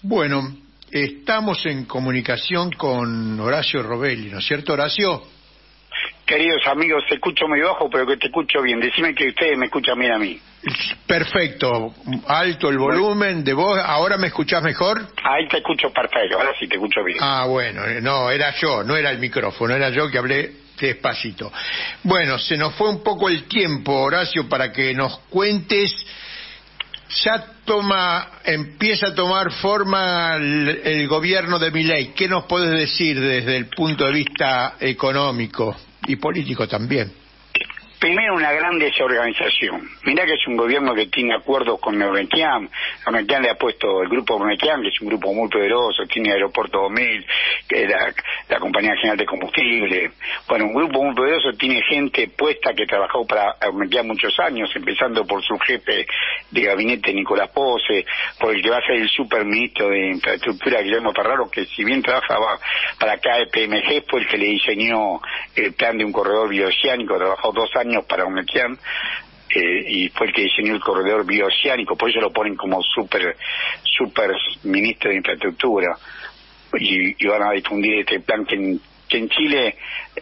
Bueno, estamos en comunicación con Horacio Robelli, ¿no es cierto, Horacio? Queridos amigos, te escucho muy bajo, pero que te escucho bien. Decime que ustedes me escuchan bien a mí. Perfecto, alto el volumen de voz. ¿Ahora me escuchás mejor? Ahí te escucho perfecto, ahora sí te escucho bien. Ah, bueno, no, era yo, no era el micrófono, era yo que hablé despacito. Bueno, se nos fue un poco el tiempo, Horacio, para que nos cuentes. Ya empieza a tomar forma el gobierno de Milei. ¿Qué nos puedes decir desde el punto de vista económico y político también? Primero, una gran desorganización. Mirá que es un gobierno que tiene acuerdos con Neuronequian. Neuronequian le ha puesto el grupo Neuronequian, que es un grupo muy poderoso, tiene Aeropuerto 2000, que es la Compañía General de Combustible. Bueno, un grupo muy poderoso, tiene gente puesta que trabajó para Neuronequian muchos años, empezando por su jefe de gabinete, Nicolás Pose, por el que va a ser el superministro de Infraestructura, Guillermo Ferraro, que si bien trabajaba para KPMG, fue el que le diseñó el plan de un corredor bioceánico, trabajó 2 años para Neuronequian, y fue el que diseñó el corredor bioceánico, por eso lo ponen como super ministro de Infraestructura, y van a difundir este plan que en Chile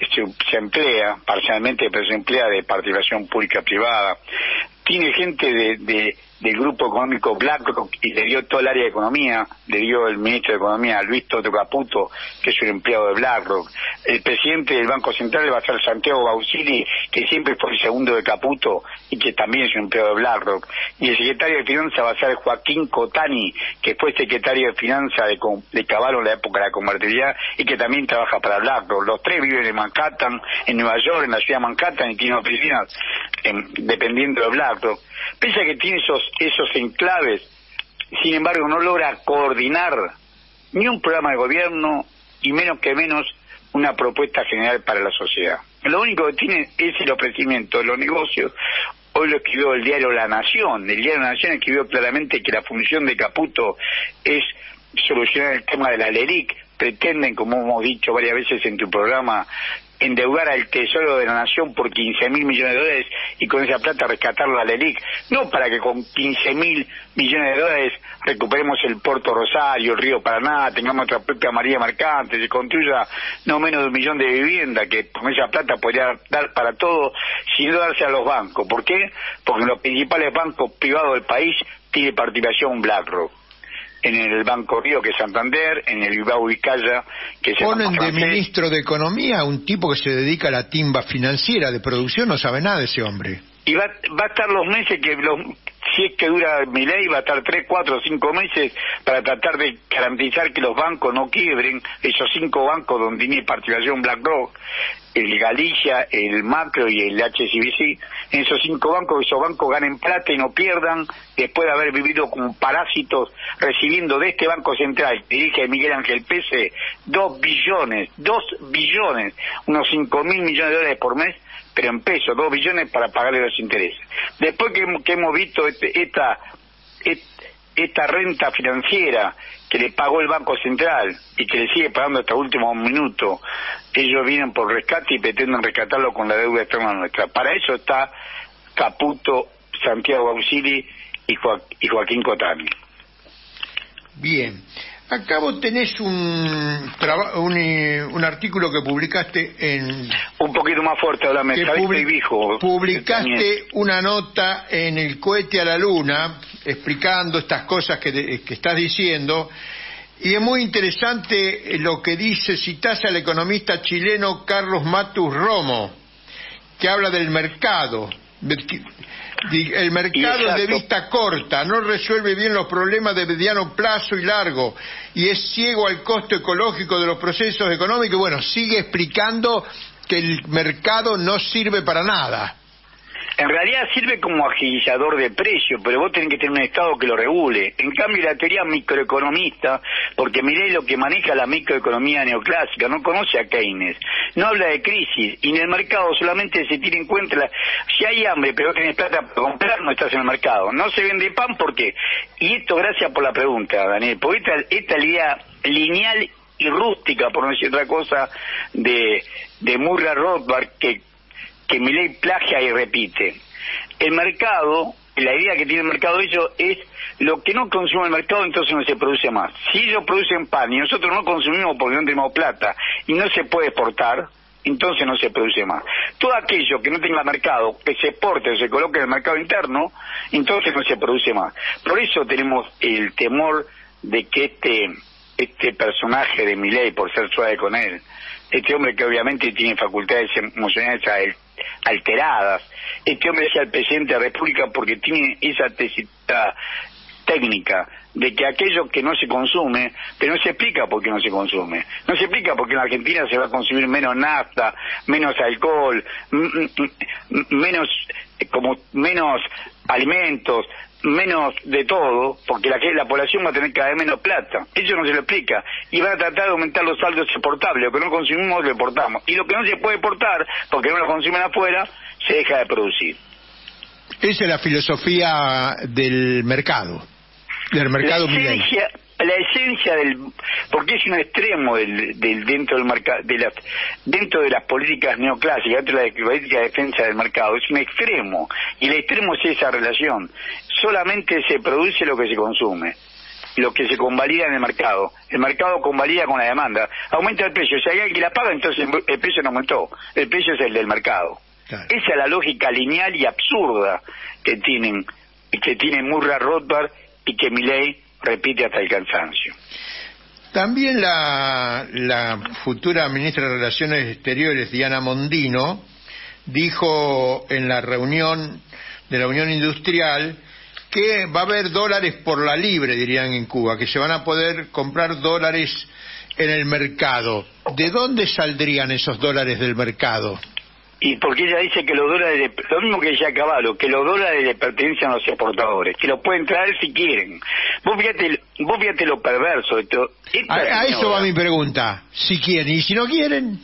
se emplea parcialmente, pero se emplea de participación pública-privada. Tiene gente del grupo económico BlackRock, y le dio todo el área de economía, le dio el ministro de Economía, Luis Toto Caputo, que es un empleado de BlackRock. El presidente del Banco Central va a ser Santiago Bausili, que siempre fue el segundo de Caputo y que también es un empleado de BlackRock. Y el secretario de Finanzas va a ser Joaquín Cotani, que fue secretario de Finanzas de Cavallo en la época de la convertibilidad y que también trabaja para BlackRock. Los tres viven en Manhattan, en Nueva York, en la ciudad de Manhattan, y tienen oficinas dependiendo de BlackRock. Piensa que tiene esos enclaves, sin embargo no logra coordinar ni un programa de gobierno y menos una propuesta general para la sociedad. Lo único que tiene es el ofrecimiento de los negocios. Hoy lo escribió el diario La Nación. El diario La Nación escribió claramente que la función de Caputo es solucionar el tema de la LELIC. Pretenden, como hemos dicho varias veces en tu programa, endeudar al Tesoro de la Nación por 15.000 millones de dólares y con esa plata rescatar la LELIC. No para que con 15.000 millones de dólares recuperemos el Puerto Rosario, el Río Paraná, tengamos nuestra propia María Mercante, se construya no menos de 1 millón de viviendas, que con esa plata podría dar para todo, sino darse a los bancos. ¿Por qué? Porque en los principales bancos privados del país tiene participación BlackRock. En el Banco Río, que es Santander, en el Bilbao Vizcaya, que es el Ponen Banco de francés. ministro de Economía a un tipo que se dedica a la timba financiera de producción, no sabe nada de ese hombre. Y va a estar los meses si es que dura Milei, va a estar 3, 4, 5 meses para tratar de garantizar que los bancos no quiebren, esos 5 bancos donde tiene participación BlackRock, el Galicia, el Macro y el HSBC, en esos 5 bancos, esos bancos ganen plata y no pierdan, después de haber vivido como parásitos, recibiendo de este Banco Central, que dirige Miguel Ángel Pese, 2 billones, unos 5.000 millones de dólares por mes, pero en pesos, 2 billones para pagarle los intereses. Después que hemos visto esta renta financiera que le pagó el Banco Central y que le sigue pagando hasta el último minuto, ellos vienen por rescate y pretenden rescatarlo con la deuda externa nuestra. Para eso está Caputo, Santiago Bausili y Joaquín Cotani. Bien. Acá vos tenés un artículo que publicaste en... Un poquito más fuerte, hablame, publicaste una nota en El Cohete a la Luna, explicando estas cosas que estás diciendo, y es muy interesante lo que dice, citás al economista chileno Carlos Matus Romo, que habla del mercado. El mercado es de vista corta, no resuelve bien los problemas de mediano plazo y largo, y es ciego al costo ecológico de los procesos económicos. Y bueno, sigue explicando que el mercado no sirve para nada. En realidad sirve como agilizador de precios, pero vos tenés que tener un Estado que lo regule. En cambio, la teoría microeconomista, porque miré lo que maneja la microeconomía neoclásica, no conoce a Keynes, no habla de crisis, y en el mercado solamente se tiene en cuenta, si hay hambre pero tenés plata para comprar, no estás en el mercado. No se vende pan, ¿por qué? Y esto, gracias por la pregunta, Daniel, porque esta idea lineal y rústica, por no decir otra cosa, de Murray Rothbard, que Milei plagia y repite. El mercado la idea que tiene el mercado ellos es lo que no consume el mercado, entonces no se produce más. Si ellos producen pan y nosotros no consumimos porque no tenemos plata y no se puede exportar, entonces no se produce más. Todo aquello que no tenga mercado, que se exporte o se coloque en el mercado interno, entonces no se produce más. Por eso tenemos el temor de que este personaje de Milei, por ser suave con él, este hombre que obviamente tiene facultades emocionales alteradas, este hombre sea el presidente de la República porque tiene esa tesita técnica de que aquello que no se consume, pero no se explica por qué no se consume. No se explica por qué en Argentina se va a consumir menos nafta, menos alcohol, menos alimentos, menos de todo, porque la población va a tener cada vez menos plata. Eso no se lo explica. Y van a tratar de aumentar los saldos exportables. Lo que no consumimos lo exportamos. Y lo que no se puede exportar, porque no lo consumen afuera, se deja de producir. Esa es la filosofía del mercado Milei. La esencia porque es un extremo dentro del mercado, dentro de las políticas neoclásicas, dentro de la política de defensa del mercado, es un extremo, y el extremo es esa relación. Solamente se produce lo que se consume, lo que se convalida en el mercado convalida con la demanda, aumenta el precio, si hay alguien que la paga, entonces el precio no aumentó, el precio es el del mercado. Claro. Esa es la lógica lineal y absurda que tiene Murray Rothbard y que Milei repite hasta el cansancio. También la futura ministra de Relaciones Exteriores, Diana Mondino, dijo en la reunión de la Unión Industrial que va a haber dólares por la libre, dirían en Cuba, que se van a poder comprar dólares en el mercado. ¿De dónde saldrían esos dólares del mercado? Y porque ella dice que los dólares, lo mismo que decía Cavallo, que los dólares le pertenecen a los exportadores, que los pueden traer si quieren. Vos fíjate lo perverso de todo. A eso va mi pregunta. Si quieren, y si no quieren.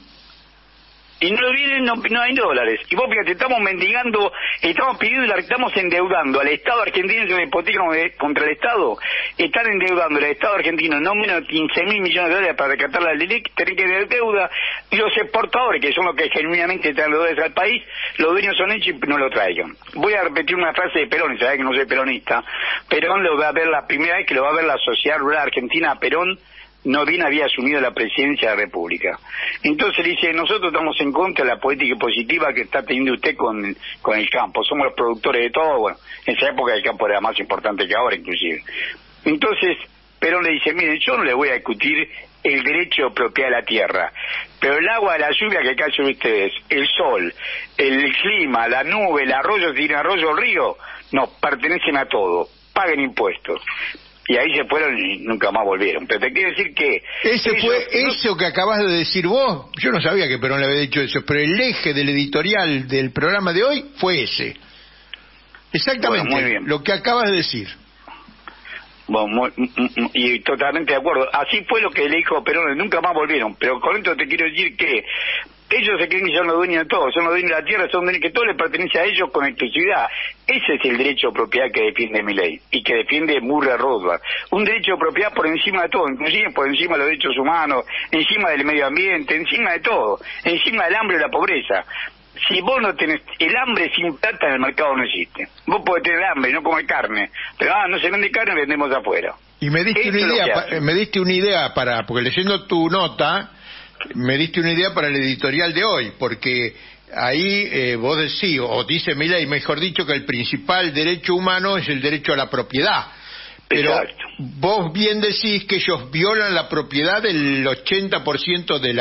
Y no vienen, no hay dólares. Y vos fíjate, estamos mendigando, estamos endeudando al Estado argentino, que hipoteca contra el Estado. Están endeudando al Estado argentino no menos de 15.000 millones de dólares para rescatar la LELIC, tienen que tener deuda. Y los exportadores, que son los que genuinamente traen los dólares al país, los dueños son ellos y no lo traigan. Voy a repetir una frase de Perón, y sabés que no soy peronista. Perón lo va a ver la primera vez que lo va a ver la Sociedad Rural Argentina. Perón no bien había asumido la presidencia de la República. Entonces dice, nosotros estamos en contra de la política positiva que está teniendo usted con el campo, somos los productores de todo. Bueno, en esa época el campo era más importante que ahora inclusive. Entonces Perón le dice, miren, yo no le voy a discutir el derecho de propiedad de la tierra, pero el agua de la lluvia que cae sobre ustedes, el sol, el clima, la nube, el arroyo, si tiene arroyo o río, no, pertenecen a todo, paguen impuestos. Y ahí se fueron y nunca más volvieron. Pero te quiero decir que... Eso que acabas de decir vos, yo no sabía que Perón le había dicho eso, pero el eje del editorial del programa de hoy fue ese. Exactamente, bueno, muy bien. Lo que acabas de decir. Bueno, y totalmente de acuerdo. Así fue lo que le dijo Perón, nunca más volvieron. Pero con esto te quiero decir que ellos se creen que son los dueños de todo, son los dueños de la tierra, son dueños que todo les pertenece a ellos con exclusividad. Ese es el derecho de propiedad que defiende Milei y que defiende Murray Rothbard. Un derecho de propiedad por encima de todo, inclusive por encima de los derechos humanos, encima del medio ambiente, encima de todo, encima del hambre y la pobreza. Si vos no tenés el hambre sin plata en el mercado no existe. Vos podés tener hambre y no comer carne, pero no se vende carne, vendemos afuera. Y me diste una idea para, porque leyendo tu nota me diste una idea para el editorial de hoy, porque ahí vos decís, o dice Milei, mejor dicho, que el principal derecho humano es el derecho a la propiedad. Pero exacto. Vos bien decís que ellos violan la propiedad del 80% de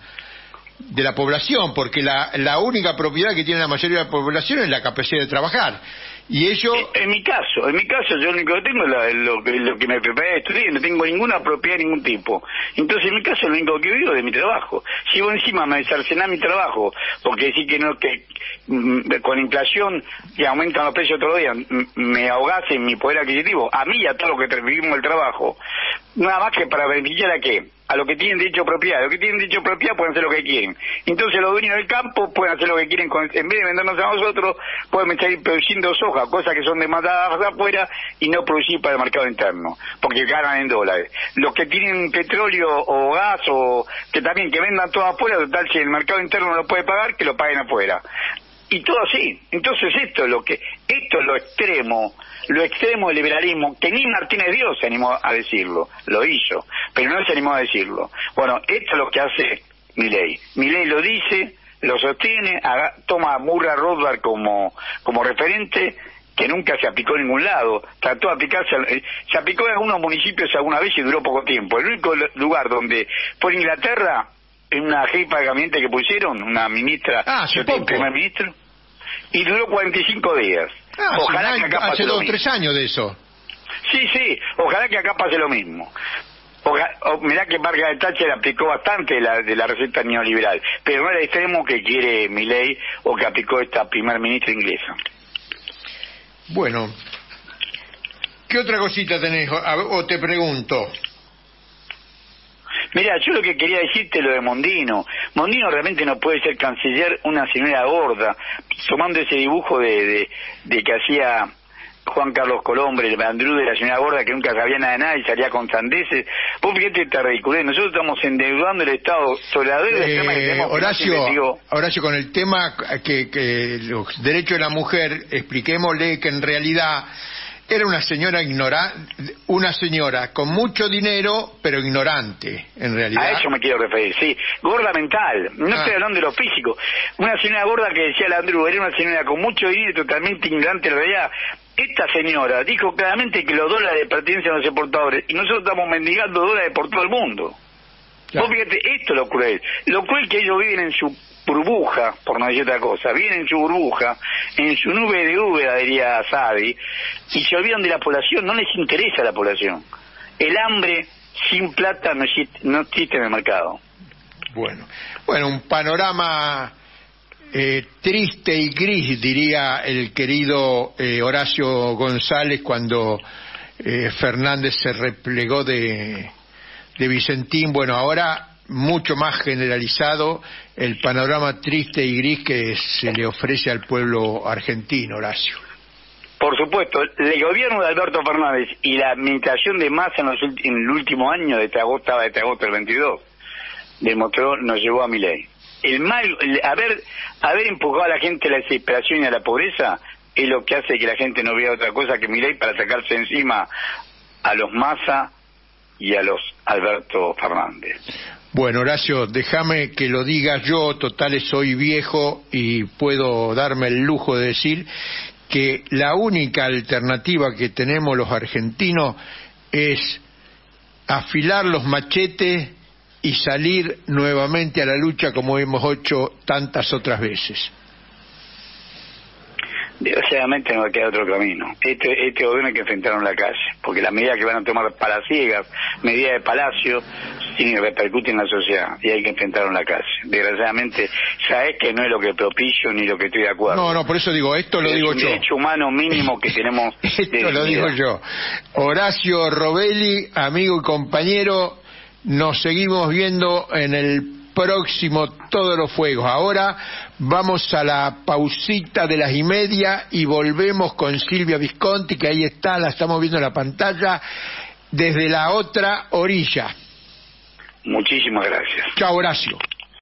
la población, porque la única propiedad que tiene la mayoría de la población es la capacidad de trabajar. Y ello... En mi caso, yo lo único que tengo es lo que me preparé de estudiar, no tengo ninguna propiedad de ningún tipo. Entonces, en mi caso, lo único que vivo es de mi trabajo. Si vos encima me cercenás mi trabajo, porque decís que con inflación que aumentan los precios todos los días, me ahogás en mi poder adquisitivo, a mí y a todos los que vivimos el trabajo, nada más que para beneficiar a qué, a los que tienen derecho a propiedad. Los que tienen derecho a propiedad pueden hacer lo que quieren. Entonces los dueños del campo pueden hacer lo que quieren, en vez de vendernos a nosotros, pueden seguir produciendo soja, cosas que son demandadas afuera y no producir para el mercado interno, porque ganan en dólares. Los que tienen petróleo o gas o que también que vendan todo afuera, total si el mercado interno no lo puede pagar, que lo paguen afuera. y todo así. Entonces esto es lo extremo del liberalismo, que ni Martínez Dios se animó a decirlo, lo hizo, pero no se animó a decirlo. Bueno, esto es lo que hace Milei. Milei lo dice, lo sostiene, toma a Murray Rothbard como referente, que nunca se aplicó en ningún lado, trató de aplicarse, se aplicó en algunos municipios alguna vez y duró poco tiempo. El único lugar donde fue en Inglaterra, en una jefa de gabinete que pusieron, una ministra, primer ministro, y duró 45 días. Ojalá que acá pase hace lo 2 o mismo. 3 años de eso. Sí, ojalá que acá pase lo mismo. Mirá que Margaret Thatcher aplicó bastante de la receta neoliberal, pero no era el extremo que quiere Milei o que aplicó esta primer ministra inglesa. Bueno, ¿qué otra cosita tenés? O te pregunto. Mira, yo lo que quería decirte lo de Mondino. Mondino realmente no puede ser canciller una señora gorda, tomando ese dibujo de que hacía Juan Carlos Colombre, el Bandrú de la señora gorda que nunca sabía nada de nada y salía con sandeces. Vos fíjate esta ridiculez, nosotros estamos endeudando el Estado sobre la deuda del tema que tenemos. Horacio, con el tema que los derechos de la mujer, expliquémosle que en realidad era una señora con mucho dinero, pero ignorante, en realidad. A eso me quiero referir, sí. Gorda mental, no estoy hablando de lo físico. Una señora gorda que decía Landru, era una señora con mucho dinero y totalmente ignorante en realidad. Esta señora dijo claramente que los dólares pertenecen a los exportadores y nosotros estamos mendigando dólares por todo el mundo. Claro. Vos fíjate, esto es lo cruel. Lo cruel que ellos viven en su burbuja, por no decir otra cosa, viven en su burbuja, en su nube de úbeda, diría Sadi, y se olvidan de la población, no les interesa la población. El hambre sin plata no existe en el mercado. Bueno, un panorama triste y gris, diría el querido Horacio González cuando Fernández se replegó de Vicentín. Bueno, ahora mucho más generalizado el panorama triste y gris que se le ofrece al pueblo argentino, Horacio. Por supuesto, el gobierno de Alberto Fernández y la administración de Massa en el último año, de agosto del 22, demostró, nos llevó a Milei. Haber empujado a la gente a la desesperación y a la pobreza es lo que hace que la gente no vea otra cosa que Milei para sacarse encima a los Massa y a los Alberto Fernández. Bueno, Horacio, déjame que lo diga yo, total soy viejo y puedo darme el lujo de decir que la única alternativa que tenemos los argentinos es afilar los machetes y salir nuevamente a la lucha como hemos hecho tantas otras veces. Desgraciadamente no va a quedar otro camino. Este gobierno hay que enfrentarlo en la calle, porque las medidas que van a tomar palaciegas, medidas de palacio, repercuten en la sociedad y hay que enfrentarlo en la calle. Desgraciadamente, sabes que no es lo que propicio ni lo que estoy de acuerdo. No, por eso digo, esto lo digo yo. Es un derecho humano mínimo que tenemos. Esto lo digo yo. Horacio Robelli, amigo y compañero, nos seguimos viendo en el próximo Todos los Fuegos. Ahora vamos a la pausita de las 1:30 y volvemos con Silvia Visconti, que ahí está, la estamos viendo en la pantalla, desde la otra orilla. Muchísimas gracias. Chao, Horacio.